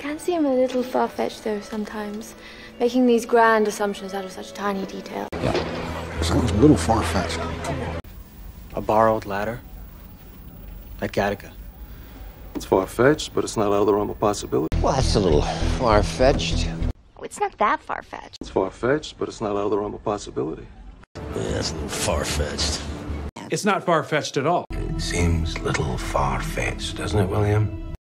can seem a little far-fetched, though, sometimes. Making these grand assumptions out of such tiny detail. Yeah, sounds a little far-fetched. A borrowed ladder? Like Gattaca. It's far-fetched, but it's not out of the realm of possibility. Well, that's a little far-fetched. It's not that far-fetched. It's far-fetched, but it's not out of the realm of possibility. Yeah, that's a little far-fetched. It's not far-fetched at all. It seems a little far-fetched, doesn't it, William?